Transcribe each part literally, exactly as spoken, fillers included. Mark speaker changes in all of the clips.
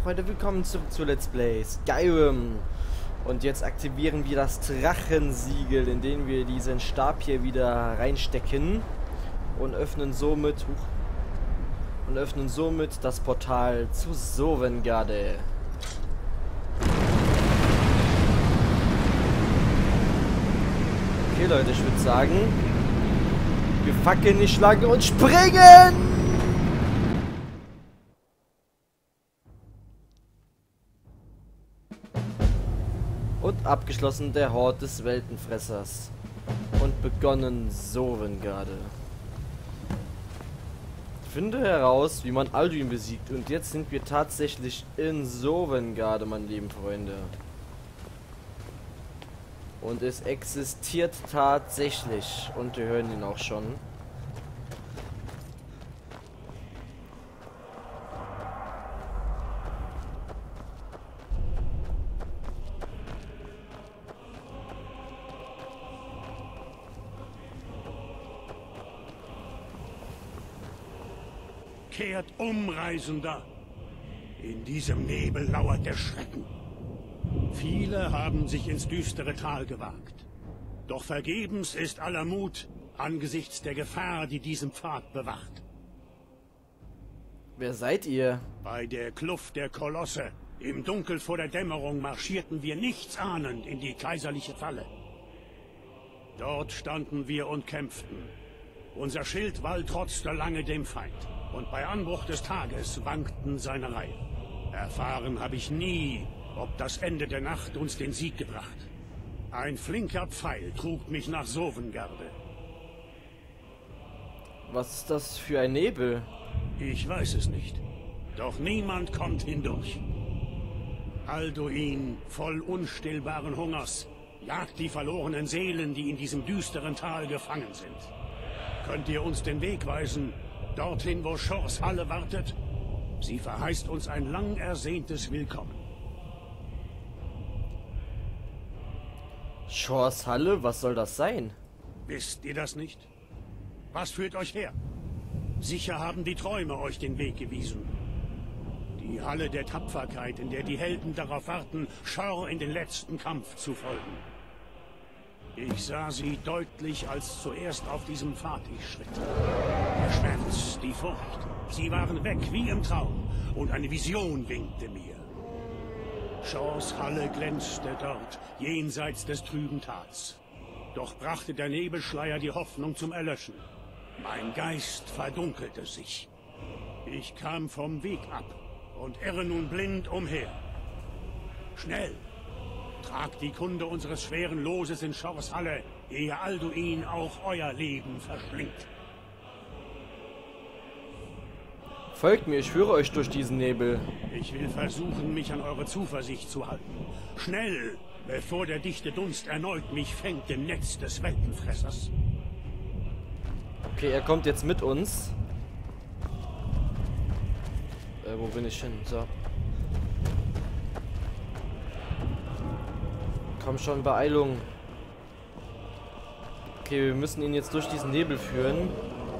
Speaker 1: Freunde, willkommen zurück zu Let's Play Skyrim. Und jetzt aktivieren wir das Drachensiegel, indem wir diesen Stab hier wieder reinstecken und öffnen somit huch, und öffnen somit das Portal zu Sovngarde. Okay Leute, ich würde sagen, wir fackeln nicht lange und springen! Und abgeschlossen der Hort des Weltenfressers. Und begonnen Sovngarde. Finde heraus, wie man Alduin besiegt. Und jetzt sind wir tatsächlich in Sovngarde, meine lieben Freunde. Und es existiert tatsächlich. Und wir hören ihn auch schon.
Speaker 2: Kehrt um, Reisender. In diesem Nebel lauert der Schrecken. Viele haben sich ins düstere Tal gewagt. Doch vergebens ist aller Mut angesichts der Gefahr, die diesen Pfad bewacht.
Speaker 1: Wer seid ihr?
Speaker 2: Bei der Kluft der Kolosse, im Dunkel vor der Dämmerung, marschierten wir nichtsahnend in die kaiserliche Falle. Dort standen wir und kämpften. Unser Schildwall trotzte lange dem Feind. Und bei Anbruch des Tages wankten seine Reihen. Erfahren habe ich nie, ob das Ende der Nacht uns den Sieg gebracht. Ein flinker Pfeil trug mich nach Sovngarde.
Speaker 1: Was ist das für ein Nebel?
Speaker 2: Ich weiß es nicht. Doch niemand kommt hindurch. Alduin, voll unstillbaren Hungers, jagt die verlorenen Seelen, die in diesem düsteren Tal gefangen sind. Könnt ihr uns den Weg weisen? Dorthin, wo Shors Halle wartet, sie verheißt uns ein lang ersehntes Willkommen.
Speaker 1: Shors Halle? Was soll das sein?
Speaker 2: Wisst ihr das nicht? Was führt euch her? Sicher haben die Träume euch den Weg gewiesen. Die Halle der Tapferkeit, in der die Helden darauf warten, Shor in den letzten Kampf zu folgen. Ich sah sie deutlich, als zuerst auf diesem Pfad ich schritt. Der Schmerz, die Furcht, sie waren weg wie im Traum, und eine Vision winkte mir. Shors Halle glänzte dort, jenseits des trüben Tals. Doch brachte der Nebelschleier die Hoffnung zum Erlöschen. Mein Geist verdunkelte sich. Ich kam vom Weg ab und irre nun blind umher. Schnell! Tragt die Kunde unseres schweren Loses in Shors Halle, ehe Alduin auch euer Leben verschlingt.
Speaker 1: Folgt mir, ich führe euch durch diesen Nebel.
Speaker 2: Ich will versuchen, mich an eure Zuversicht zu halten. Schnell, bevor der dichte Dunst erneut mich fängt im Netz des Weltenfressers.
Speaker 1: Okay, er kommt jetzt mit uns. Äh, wo bin ich hin? So. Komm schon, Beeilung. Okay, wir müssen ihn jetzt durch diesen Nebel führen.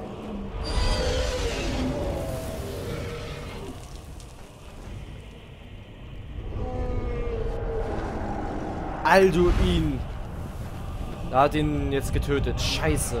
Speaker 1: Alduin! Er hat ihn jetzt getötet. Scheiße.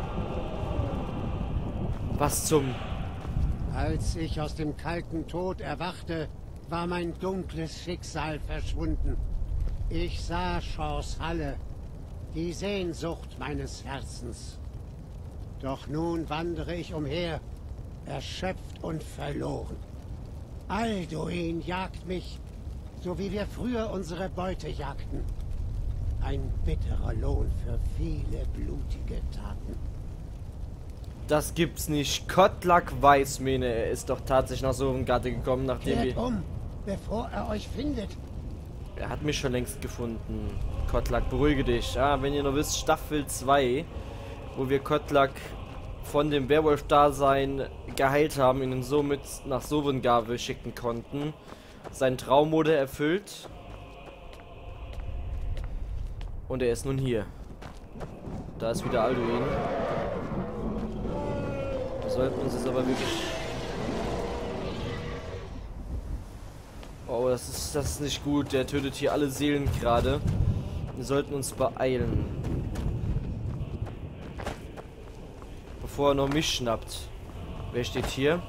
Speaker 1: Was zum...
Speaker 3: Als ich aus dem kalten Tod erwachte, war mein dunkles Schicksal verschwunden. Ich sah Shors Halle, die Sehnsucht meines Herzens. Doch nun wandere ich umher, erschöpft und verloren. Alduin jagt mich, so wie wir früher unsere Beute jagten. Ein bitterer Lohn für viele blutige Taten.
Speaker 1: Das gibt's nicht. Kotlak weiß, meine, er ist doch tatsächlich nach Sovngarde gekommen, nachdem
Speaker 3: Kehrt
Speaker 1: wir...
Speaker 3: um, bevor er euch findet.
Speaker 1: Er hat mich schon längst gefunden. Kotlak, beruhige dich. Ah, wenn ihr nur wisst, Staffel zwei, wo wir Kotlak von dem Werwolf-Dasein geheilt haben, ihn somit nach Sovngarde schicken konnten. Sein Traum wurde erfüllt. Und er ist nun hier. Da ist wieder Alduin. Wir sollten uns jetzt aber wirklich Oh, das ist, das ist nicht gut. Der tötet hier alle Seelen gerade. Wir sollten uns beeilen. Bevor er noch mich schnappt. Wer steht hier?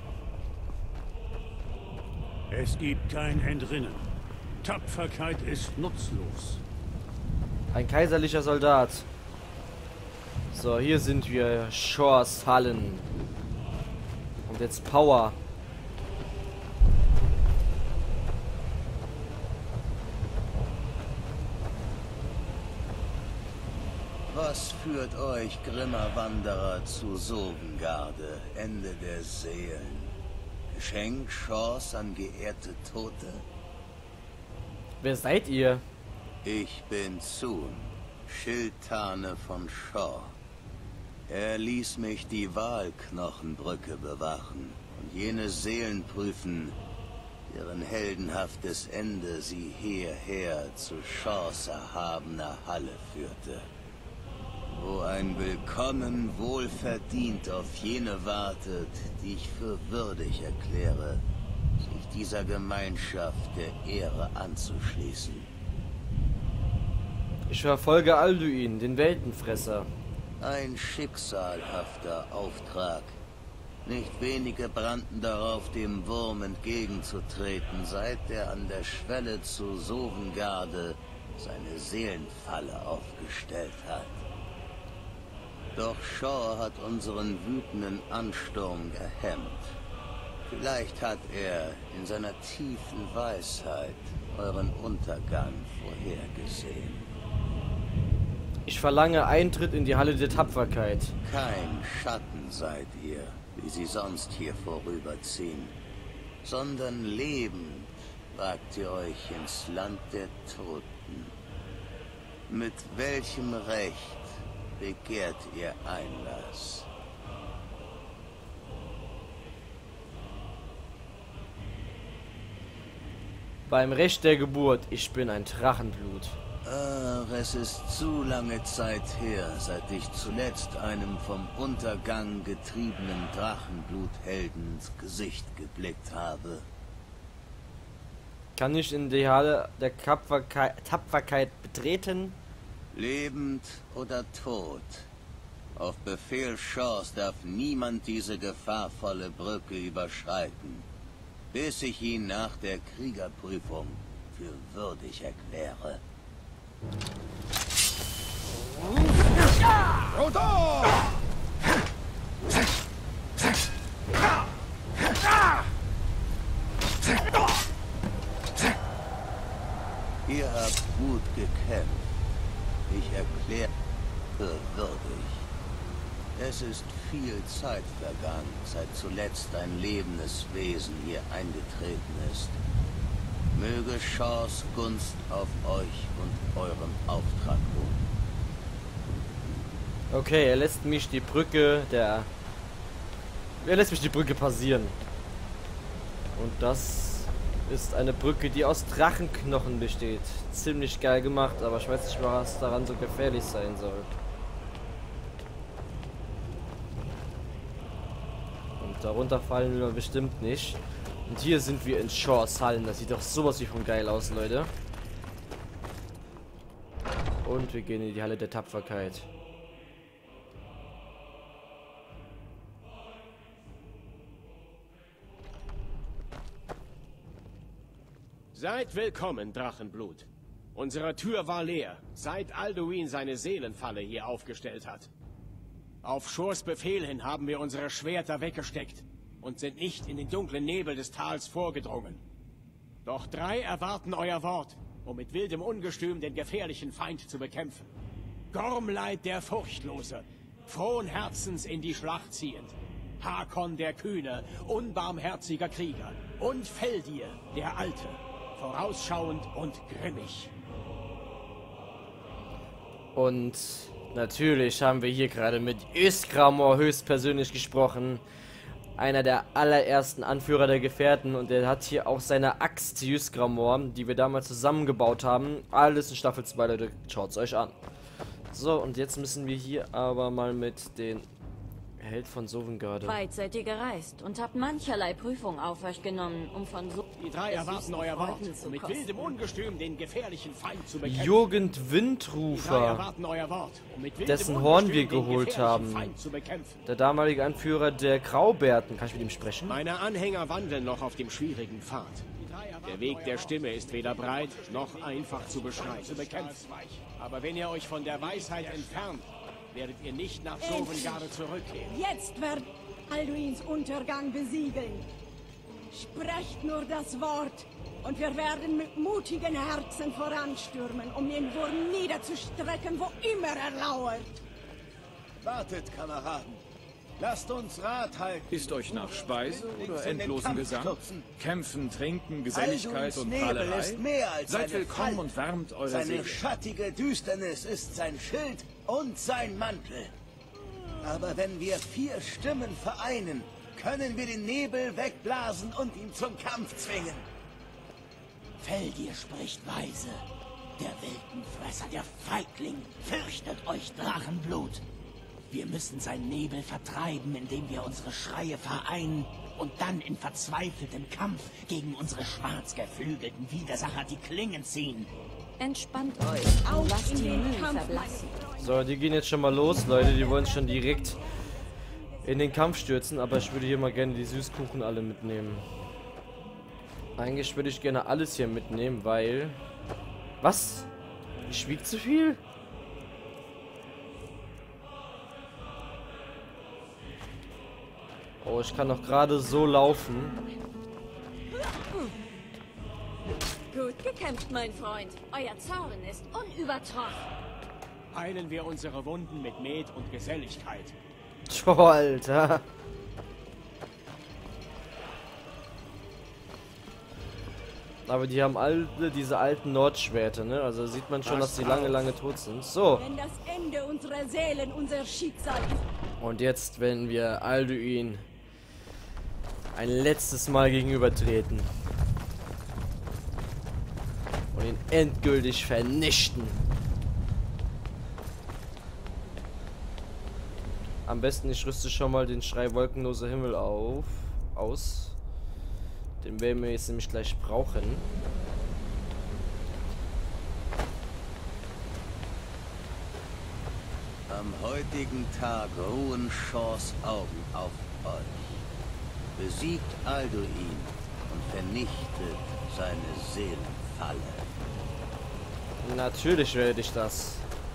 Speaker 2: Es gibt kein Entrinnen. Tapferkeit ist nutzlos.
Speaker 1: Ein kaiserlicher Soldat. So, hier sind wir. Shores Hallen. Und jetzt Power.
Speaker 4: Was führt euch, grimmer Wanderer, zu Sovengarde, Ende der Seelen? Geschenk Shores an geehrte Tote?
Speaker 1: Wer seid ihr?
Speaker 4: Ich bin Sun, Schildtane von Shor. Er ließ mich die Walknochenbrücke bewachen und jene Seelen prüfen, deren heldenhaftes Ende sie hierher zu Shors erhabener Halle führte. Wo ein Willkommen wohlverdient auf jene wartet, die ich für würdig erkläre, sich dieser Gemeinschaft der Ehre anzuschließen.
Speaker 1: Ich verfolge Alduin, den Weltenfresser.
Speaker 4: Ein schicksalhafter Auftrag. Nicht wenige brannten darauf, dem Wurm entgegenzutreten, seit er an der Schwelle zu Sovengarde seine Seelenfalle aufgestellt hat. Doch Shor hat unseren wütenden Ansturm gehemmt. Vielleicht hat er in seiner tiefen Weisheit euren Untergang vorhergesehen.
Speaker 1: Ich verlange Eintritt in die Halle der Tapferkeit.
Speaker 4: Kein Schatten seid ihr, wie sie sonst hier vorüberziehen, sondern lebend wagt ihr euch ins Land der Toten. Mit welchem Recht begehrt ihr Einlass?
Speaker 1: Beim Recht der Geburt, ich bin ein Drachenblut.
Speaker 4: Ach, es ist zu lange Zeit her, seit ich zuletzt einem vom Untergang getriebenen Drachenbluthelden ins Gesicht geblickt habe.
Speaker 1: Kann ich in die Halle der Tapferkeit, Tapferkeit betreten?
Speaker 4: Lebend oder tot. Auf Befehl Shors darf niemand diese gefahrvolle Brücke überschreiten, bis ich ihn nach der Kriegerprüfung für würdig erkläre. Ihr habt gut gekämpft. Ich erkläre für würdig. Es ist viel Zeit vergangen, seit zuletzt ein lebendes Wesen hier eingetreten ist. Möge Shors Gunst auf euch und eurem Auftrag ruhen.
Speaker 1: Okay, er lässt mich die Brücke der... Er lässt mich die Brücke passieren. Und das ist eine Brücke, die aus Drachenknochen besteht. Ziemlich geil gemacht, aber ich weiß nicht, was daran so gefährlich sein soll. Und darunter fallen wir bestimmt nicht. Und hier sind wir in Shors Hallen. Das sieht doch sowas wie von geil aus, Leute. Und wir gehen in die Halle der Tapferkeit.
Speaker 5: Seid willkommen, Drachenblut. Unsere Tür war leer, seit Alduin seine Seelenfalle hier aufgestellt hat. Auf Shors Befehl hin haben wir unsere Schwerter weggesteckt und sind nicht in den dunklen Nebel des Tals vorgedrungen. Doch drei erwarten euer Wort, um mit wildem Ungestüm den gefährlichen Feind zu bekämpfen. Gormleid der Furchtlose, frohen Herzens in die Schlacht ziehend. Hakon der Kühne, unbarmherziger Krieger. Und Feldir der Alte, vorausschauend und grimmig.
Speaker 1: Und natürlich haben wir hier gerade mit Ysgramor höchstpersönlich gesprochen. Einer der allerersten Anführer der Gefährten. Und er hat hier auch seine Axt, Ysgramor, die wir damals zusammengebaut haben. Alles in Staffel zwei, Leute. Schaut es euch an. So, und jetzt müssen wir hier aber mal mit den Held von Sovngarde.
Speaker 6: Weit seid ihr gereist und habt mancherlei Prüfung auf euch genommen, um von so...
Speaker 5: Die drei erwarten euer Wort, um mit
Speaker 6: kosten.
Speaker 5: wildem Ungestüm den gefährlichen Feind zu bekämpfen.
Speaker 1: Jugend
Speaker 5: Die drei
Speaker 1: Windrufer,
Speaker 5: erwarten euer Wort, um mit wildem
Speaker 1: dessen
Speaker 5: Ungestüm
Speaker 1: Horn wir
Speaker 5: den
Speaker 1: geholt
Speaker 5: gefährlichen
Speaker 1: haben.
Speaker 5: Feind zu bekämpfen.
Speaker 1: Der damalige Anführer der Graubärten. Kann ich mit ihm sprechen?
Speaker 5: Meine Anhänger wandeln noch auf dem schwierigen Pfad. Der Weg der Stimme ist weder breit noch einfach zu beschreiben, zu bekämpfen. Aber wenn ihr euch von der Weisheit entfernt, werdet ihr nicht nach Sovngarde zurückkehren.
Speaker 7: Jetzt wird Alduins Untergang besiegeln. Sprecht nur das Wort und wir werden mit mutigen Herzen voranstürmen, um den Wurm niederzustrecken, wo immer er lauert.
Speaker 4: Wartet, Kameraden. Lasst uns Rat halten.
Speaker 8: Ist euch nach Speise oder
Speaker 4: Uns in den
Speaker 8: endlosen
Speaker 4: Kampf
Speaker 8: Gesang?
Speaker 4: stürzen.
Speaker 8: Kämpfen, Trinken, Geselligkeit
Speaker 4: Alduins
Speaker 8: und
Speaker 4: Nebel
Speaker 8: Prahlerei?
Speaker 4: ist mehr als
Speaker 8: Seid
Speaker 4: seine
Speaker 8: willkommen
Speaker 4: Fall.
Speaker 8: und wärmt eure
Speaker 4: Seine
Speaker 8: Seele.
Speaker 4: schattige Düsternis ist sein Schild und sein Mantel. Aber wenn wir vier Stimmen vereinen, können wir den Nebel wegblasen und ihn zum Kampf zwingen.
Speaker 9: Feldir spricht weise. Der Wildenfresser, der Feigling, fürchtet euch Drachenblut. Wir müssen seinen Nebel vertreiben, indem wir unsere Schreie vereinen und dann in verzweifeltem Kampf gegen unsere schwarzgeflügelten Widersacher die Klingen ziehen.
Speaker 6: Entspannt euch und lasst die Mühen verblassen.
Speaker 1: So, die gehen jetzt schon mal los, Leute. Die wollen schon direkt in den Kampf stürzen. Aber ich würde hier mal gerne die Süßkuchen alle mitnehmen. Eigentlich würde ich gerne alles hier mitnehmen, weil... Was? Ich wiege zu viel? Oh, ich kann doch gerade so laufen.
Speaker 6: Gut gekämpft, mein Freund. Euer Zorn ist unübertroffen.
Speaker 5: Heilen wir unsere Wunden mit Met und Geselligkeit.
Speaker 1: Oh, Alter. Aber die haben alle diese alten Nordschwerter, ne? Also sieht man schon, dass die lange, lange tot sind. So.
Speaker 7: Wenn das Ende unserer Seelen unser Schicksal ist.
Speaker 1: Und jetzt werden wir Alduin ein letztes Mal gegenübertreten. Und ihn endgültig vernichten. Am besten ich rüste schon mal den Schrei wolkenloser Himmel auf. Aus. Den werden wir jetzt nämlich gleich brauchen.
Speaker 4: Am heutigen Tag ruhen Shaws Augen auf euch. Besiegt Alduin und vernichtet seine Seelenfalle.
Speaker 1: Natürlich werde ich das.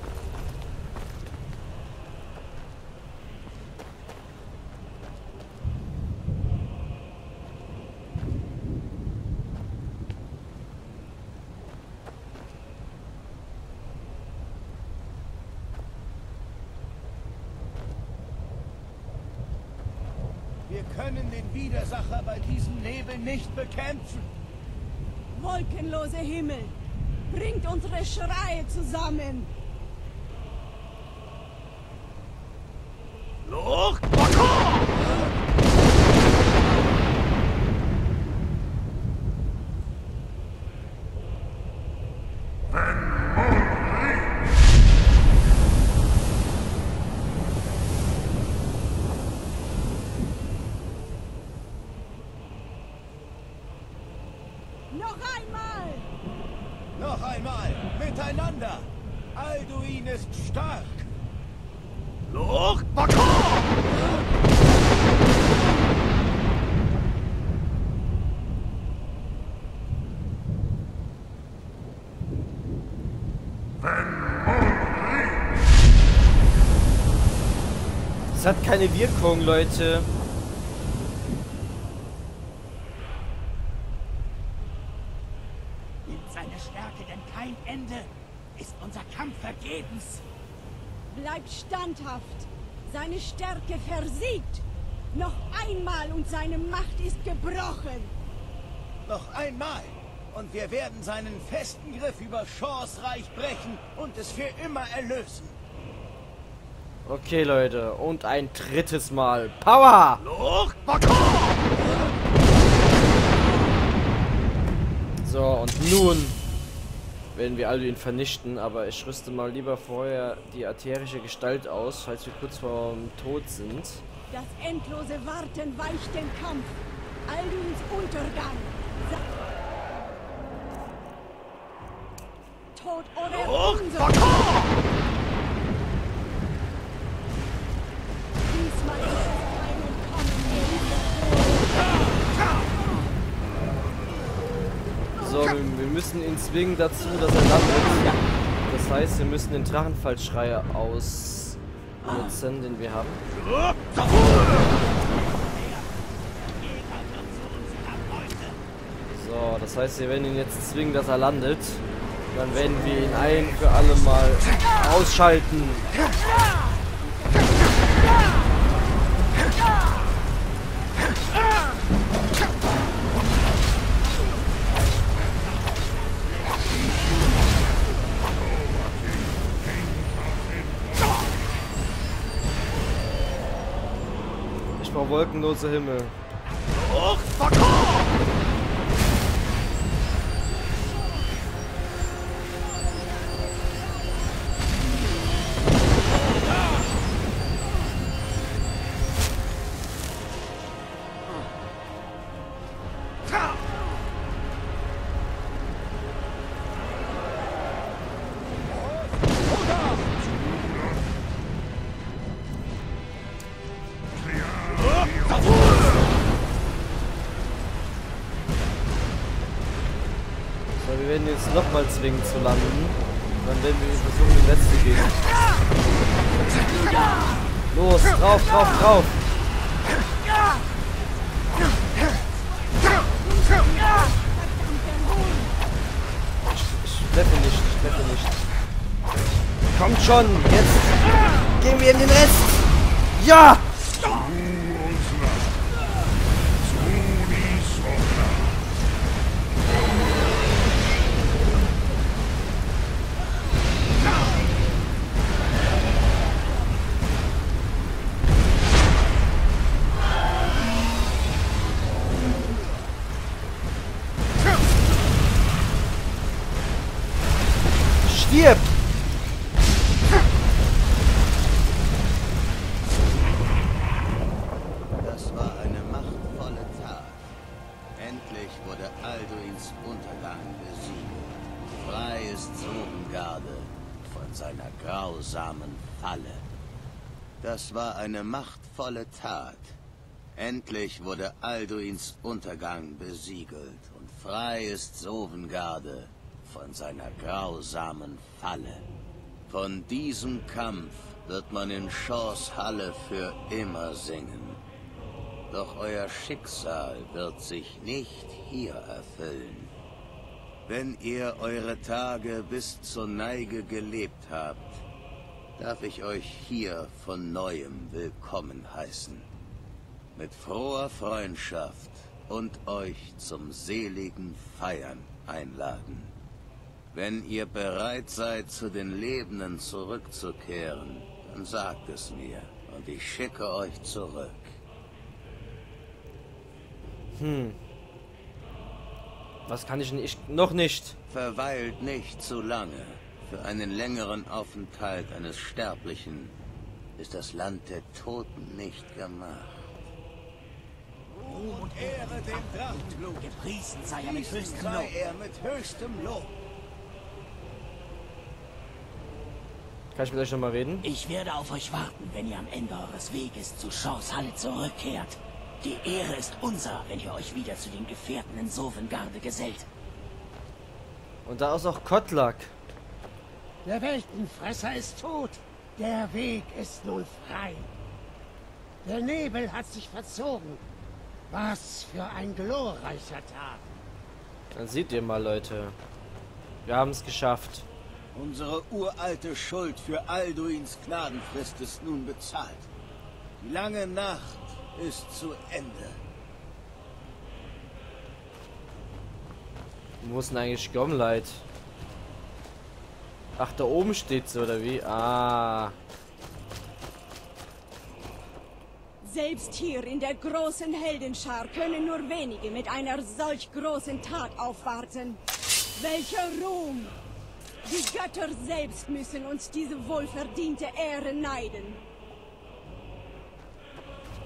Speaker 4: Wir können den Widersacher bei diesem Nebel nicht bekämpfen.
Speaker 7: Wolkenloser Himmel, bringt unsere Schreie zusammen.
Speaker 4: Loch!
Speaker 7: Noch einmal!
Speaker 4: Noch einmal, miteinander! Alduin ist stark! Loch!
Speaker 1: Das hat keine Wirkung, Leute.
Speaker 9: Nimmt seine Stärke denn kein Ende, ist unser Kampf vergebens.
Speaker 7: Bleibt standhaft. Seine Stärke versiegt. Noch einmal und seine Macht ist gebrochen.
Speaker 4: Noch einmal! Und wir werden seinen festen Griff über Shaws Reich brechen und es für immer erlösen.
Speaker 1: Okay, Leute. Und ein drittes Mal. Power! So, und nun werden wir Alduin vernichten. Aber ich rüste mal lieber vorher die ätherische Gestalt aus, falls wir kurz vor dem Tod sind.
Speaker 7: Das endlose Warten weicht den Kampf. Alduins Untergang. Sa Tod oder
Speaker 1: Oh,
Speaker 7: unser. Diesmal ist es kein Entkommen.
Speaker 1: So, wir, wir müssen ihn zwingen dazu, dass er landet. Das heißt, wir müssen den Drachenfallschrei ausnutzen, den wir haben. So, das heißt, wir werden ihn jetzt zwingen, dass er landet. Dann werden wir ihn ein für alle Mal ausschalten. Ich brauche wolkenlose Himmel. Oh, fuck off! Wir werden jetzt nochmal zwingen zu landen. Dann werden wir versuchen, den Rest zu gehen. Los, drauf, drauf, drauf! Ich, ich treffe nicht, ich treffe nicht. Kommt schon, jetzt gehen wir in den Rest! Ja! Stirb!
Speaker 4: Das war eine machtvolle Tat. Endlich wurde Alduins Untergang besiegt. Frei ist Sovengarde von seiner grausamen Falle. Das war eine machtvolle Tat. Endlich wurde Alduins Untergang besiegelt und frei ist Sovengarde von seiner grausamen Falle. Von diesem Kampf wird man in Shors Halle für immer singen. Doch euer Schicksal wird sich nicht hier erfüllen. Wenn ihr eure Tage bis zur Neige gelebt habt, darf ich euch hier von Neuem willkommen heißen. Mit froher Freundschaft und euch zum seligen Feiern einladen. Wenn ihr bereit seid, zu den Lebenden zurückzukehren, dann sagt es mir und ich schicke euch zurück.
Speaker 1: Hm. Was kann ich nicht? Noch nicht.
Speaker 4: Verweilt nicht zu lange. Für einen längeren Aufenthalt eines Sterblichen ist das Land der Toten nicht gemacht.
Speaker 9: Ruhm und Ehre dem Drachenblut. Gepriesen sei er mit höchstem Lob. Sei er mit höchstem Lob.
Speaker 1: Kann ich mit euch nochmal reden?
Speaker 9: Ich werde auf euch warten, wenn ihr am Ende eures Weges zu Shors Halle zurückkehrt. Die Ehre ist unser, wenn ihr euch wieder zu den Gefährten in Sovengarde gesellt.
Speaker 1: Und da ist auch Kotlak.
Speaker 3: Der Weltenfresser ist tot. Der Weg ist nun frei. Der Nebel hat sich verzogen. Was für ein glorreicher Tag.
Speaker 1: Dann seht ihr mal, Leute. Wir haben es geschafft.
Speaker 4: Unsere uralte Schuld für Alduins Gnadenfrist ist nun bezahlt. Die lange Nacht ist zu Ende.
Speaker 1: Wo ist denn eigentlich Gomlight? Ach, da oben steht sie, oder wie? Ah.
Speaker 7: Selbst hier in der großen Heldenschar können nur wenige mit einer solch großen Tat aufwarten. Welcher Ruhm! Die Götter selbst müssen uns diese wohlverdiente Ehre neiden.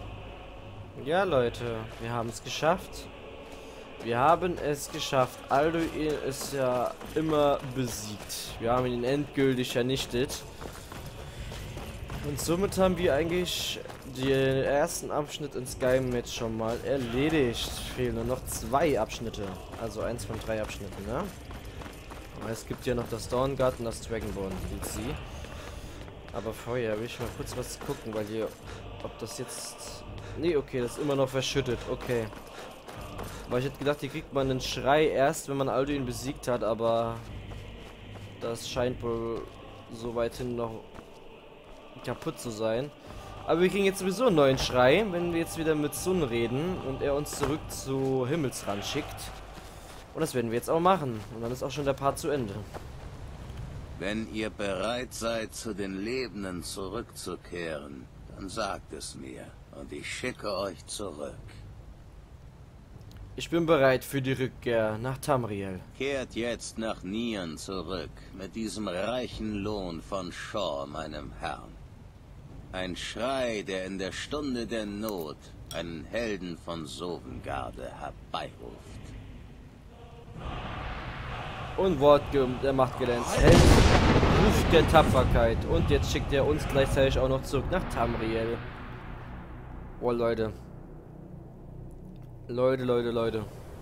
Speaker 1: Ja, Leute, wir haben es geschafft. Wir haben es geschafft. Alduin ist ja immer besiegt. Wir haben ihn endgültig vernichtet. Und somit haben wir eigentlich den ersten Abschnitt in Skyrim jetzt schon mal erledigt. Fehlen nur noch zwei Abschnitte. Also eins von drei Abschnitten, ne? Aber es gibt ja noch das Dawnguard und das Dragonborn D L C. Aber vorher will ich mal kurz was gucken, weil hier, ob das jetzt... Nee, okay, das ist immer noch verschüttet, okay. Weil ich hätte gedacht, hier kriegt man einen Schrei erst, wenn man Alduin besiegt hat, aber das scheint wohl so weit hin noch kaputt zu sein. Aber wir kriegen jetzt sowieso einen neuen Schrei, wenn wir jetzt wieder mit Sun reden und er uns zurück zu Himmelsrand schickt. Und das werden wir jetzt auch machen. Und dann ist auch schon der Part zu Ende.
Speaker 4: Wenn ihr bereit seid, zu den Lebenden zurückzukehren, dann sagt es mir und ich schicke euch zurück.
Speaker 1: Ich bin bereit für die Rückkehr nach Tamriel.
Speaker 4: Kehrt jetzt nach Nien zurück, mit diesem reichen Lohn von Shaw, meinem Herrn. Ein Schrei, der in der Stunde der Not einen Helden von Sovengarde herbeiruft.
Speaker 1: Und Wort der Macht glänzt. Held ruft der Tapferkeit. Und jetzt schickt er uns gleichzeitig auch noch zurück nach Tamriel. Oh, Leute. Leute, Leute, Leute.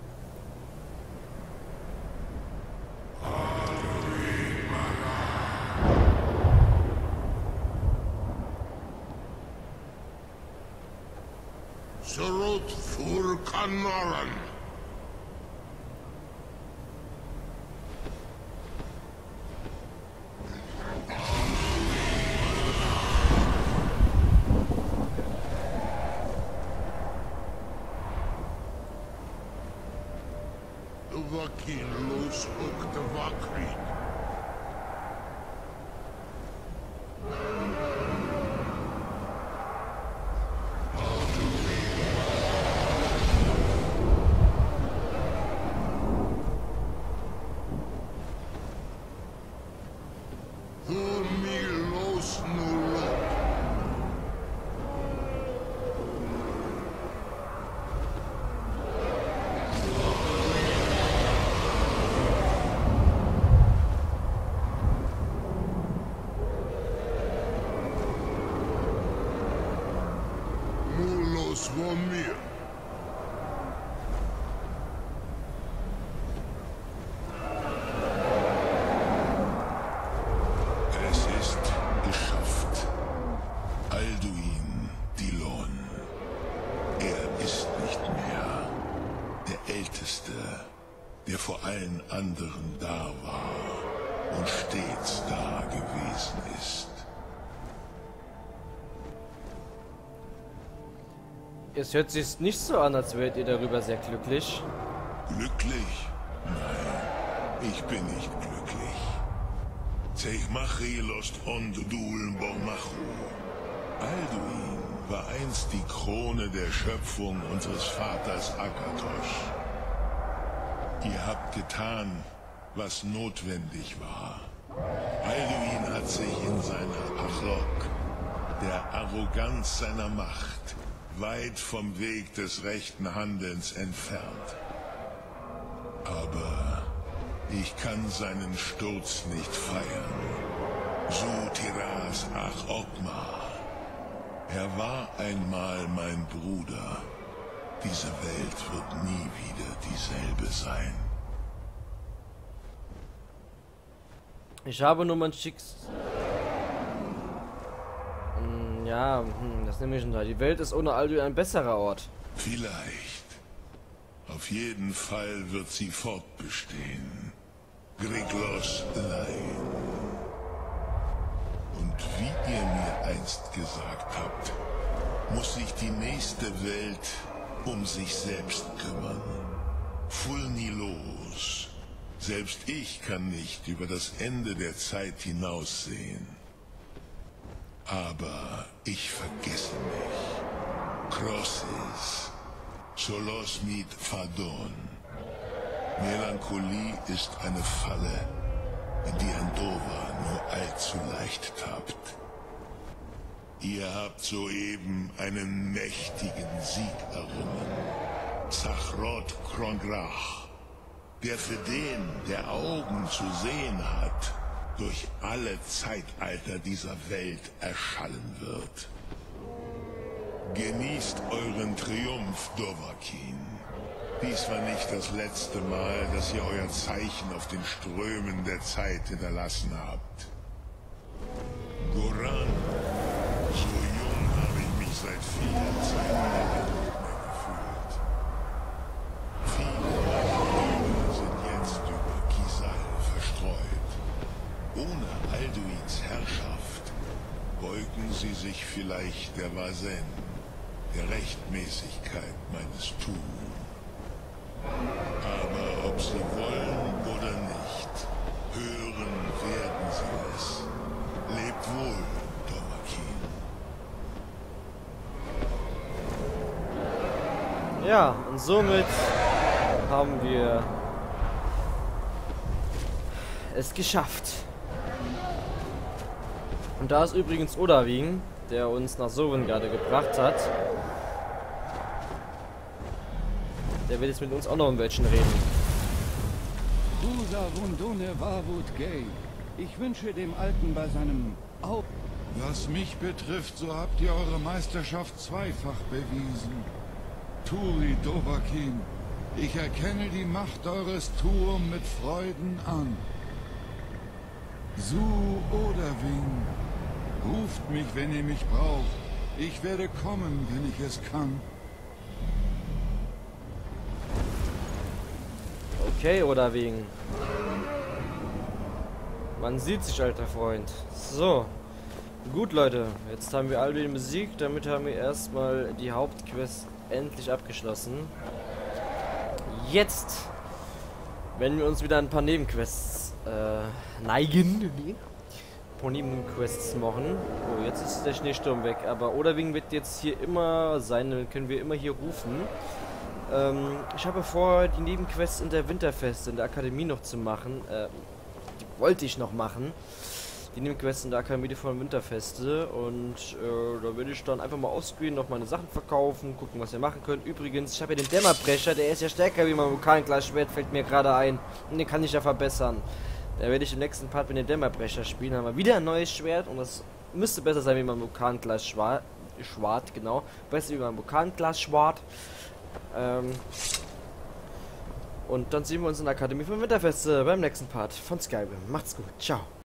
Speaker 10: Surut Furkanoran. Vakin los ook de Vakrieg. Von mir. Es ist geschafft. Alduin Dillon. Er ist nicht mehr der Älteste, der vor allen anderen da war und stets da gewesen ist.
Speaker 1: Es hört sich nicht so an, als wärt ihr darüber sehr glücklich.
Speaker 10: Glücklich? Nein, ich bin nicht glücklich. Zeichmachi lost ondudul bormachu. Alduin war einst die Krone der Schöpfung unseres Vaters Akatosh. Ihr habt getan, was notwendig war. Alduin hat sich in seiner Achlok, der Arroganz seiner Macht, weit vom Weg des rechten Handelns entfernt. Aber ich kann seinen Sturz nicht feiern. So Tiras Ach Okma. Er war einmal mein Bruder. Diese Welt wird nie wieder dieselbe sein.
Speaker 1: Ich habe nur mein Schicksal. Ja, das nehme ich schon da. Die Welt ist ohne Alduin ein besserer Ort.
Speaker 10: Vielleicht. Auf jeden Fall wird sie fortbestehen. Griglos allein. Und wie ihr mir einst gesagt habt, muss sich die nächste Welt um sich selbst kümmern. Fulnilos. Selbst ich kann nicht über das Ende der Zeit hinaussehen. Aber ich vergesse mich. Crosses, Solosmit Fadon. Melancholie ist eine Falle, in die ein Dover nur allzu leicht tappt. Ihr habt soeben einen mächtigen Sieg errungen. Zachrot Krongrach, der für den, der Augen zu sehen hat, durch alle Zeitalter dieser Welt erschallen wird. Genießt euren Triumph, Dovahkiin. Dies war nicht das letzte Mal, dass ihr euer Zeichen auf den Strömen der Zeit hinterlassen habt. Goran, so jung habe ich mich seit vielen Zeiten der Welt nicht mehr gefühlt. Viele Brüder sind jetzt über Kisal verstreut. Ohne Alduins Herrschaft beugen sie sich vielleicht der Vasen, der Rechtmäßigkeit meines Tuns. Aber ob sie wollen oder nicht, hören werden sie es. Lebt wohl, Dovahkiin.
Speaker 1: Ja, und somit haben wir es geschafft. Und da ist übrigens Odahviing, der uns nach Sovngarde gebracht hat. Der will jetzt mit uns auch noch ein Wörtchen reden.
Speaker 11: Ich wünsche dem Alten bei seinem Au...
Speaker 12: Was mich betrifft, so habt ihr eure Meisterschaft zweifach bewiesen. Turi Dovahkiin, ich erkenne die Macht eures Turm mit Freuden an. Su Odahviing, ruft mich, wenn ihr mich braucht. Ich werde kommen, wenn ich es kann.
Speaker 1: Okay, Odahviing. Man sieht sich, alter Freund. So. Gut, Leute. Jetzt haben wir Alduin besiegt. Damit haben wir erstmal die Hauptquest endlich abgeschlossen. Jetzt werden wir uns wieder ein paar Nebenquests äh, neigen. Ein paar Nebenquests machen. Oh, jetzt ist der Schneesturm weg. Aber Odahviing wird jetzt hier immer sein. Dann können wir immer hier rufen. Ähm, ich habe vor, die Nebenquests in der Winterfeste, in der Akademie noch zu machen. Äh, die wollte ich noch machen. Die Nebenquests in der Akademie von Winterfeste. Und äh, da würde ich dann einfach mal offscreen noch meine Sachen verkaufen, gucken, was wir machen können. Übrigens, ich habe ja den Dämmerbrecher, der ist ja stärker wie mein Vulkanglasschwert, fällt mir gerade ein. Und den kann ich ja verbessern. Da werde ich im nächsten Part mit dem Dämmerbrecher spielen. Dann haben wir wieder ein neues Schwert und das müsste besser sein wie mein Vulkanglasschwert. Schwart, genau. Besser wie mein Vulkanglasschwert. Ähm, und dann sehen wir uns in der Akademie von Winterfeste beim nächsten Part von Skyrim. Macht's gut. Ciao.